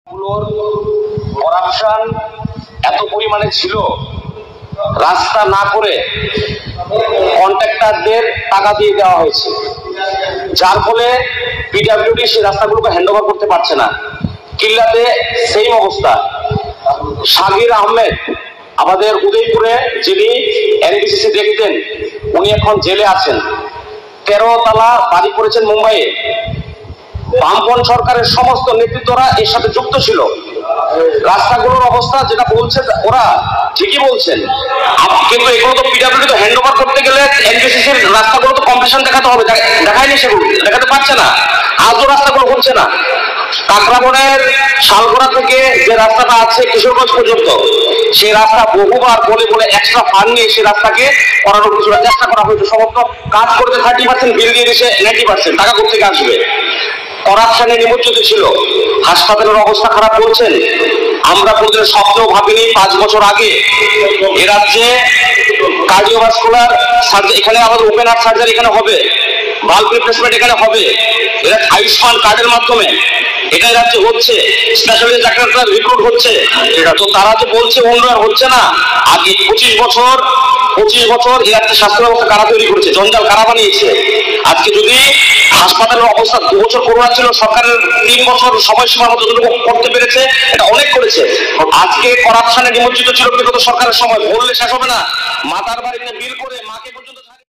Corruption এত পরিমাণে ছিল, রাস্তা না করে কন্ট্রাক্টরদের টাকা দিয়ে দেওয়া হয়েছে, যার ফলে পিডব্লিউডি সেই রাস্তাগুলোকে হ্যান্ড ওভার করতে পারছে না। কিল্লাতে সেম অবস্থা। শাকির আহমেদ আমাদের উদয়পুরে যিনি এনবিসিসি দেখতেন, উনি এখন জেলে আছেন। 13 তলা বাড়ি করেছেন মুম্বাইয়ে। বামপন্থী সরকারের সমস্ত নেতৃত্বরা এর সাথে যুক্ত ছিল। রাস্তাগুলোর অবস্থা যেটা বলছে ওরা ঠিকই বলছেন, কিন্তু এগুলো তো পিডব্লিউডি তো হ্যান্ড ওভার করতে গেলে এনবিসিসির রাস্তাগুলো তো কমপ্লিশন দেখাতে হবে, দেখায়নি, সেগুলো দেখাতে পারছে না। আজও রাস্তাগুলো হচ্ছে না। কাকরাবনের শালগোড়া থেকে যে রাস্তাটা আছে কিশোরগঞ্জ পর্যন্ত, সেই রাস্তা বহুবার বলে বলে এক্সট্রা ফান্ড নিয়ে সেই রাস্তাকে করানোর কিছুটা চেষ্টা করা হয়েছে। সমস্ত কাজ করতে 30%, বিল দিয়ে দিয়েছে 90%। টাকা কোথেকে আসবে? করাপশনে নিমজ্জিত ছিল। হাসপাতালের অবস্থা খারাপ বলছেন। আমরা প্রতিদিন স্বপ্নেও ভাবিনি 5 বছর আগে এ রাজ্যে কার্ডিওভাস্কুলার সার্জারি, এখানে আমাদের ওপেন হার্ট সার্জারি এখানে হবে, ভালভ রিপ্লেসমেন্ট এখানে হবে, এটা আয়ুষ্মান কার্ডের মাধ্যমে এটা রাজ্যে হচ্ছে। স্পেশালিস্ট ডাক্তাররা রিক্রুট হচ্ছে। তো তারা যে বলছে উন্নয়ন হচ্ছে না, আগে 25 বছর এই রাজ্যে স্বাস্থ্য ব্যবস্থা কারা তৈরি করেছে, জঞ্জাল কারা বানিয়েছে। আজকে যদি হাসপাতালের অবস্থা 2 বছর করোনা ছিল, সরকারের 3 বছর সময়সীমার মধ্যে যতটুকু করতে পেরেছে এটা অনেক করেছে। আজকে করাপশনে নিমজ্জিত ছিল বিগত সরকারের সময়, বললে শেষ হবে না। মাতার বাড়িতে বিল করে মাকে